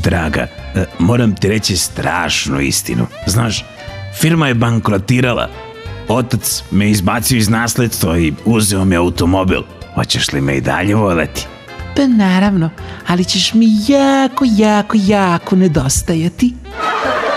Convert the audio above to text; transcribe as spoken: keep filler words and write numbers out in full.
draga, moram ti reći strašnu istinu. Znaš, firma je bankrotirala. Otac me izbacio iz nasledstva i uzeo mi automobil. Hoćeš li me i dalje voleti? Pa naravno, ali ćeš mi jako, jako, jako nedostajati.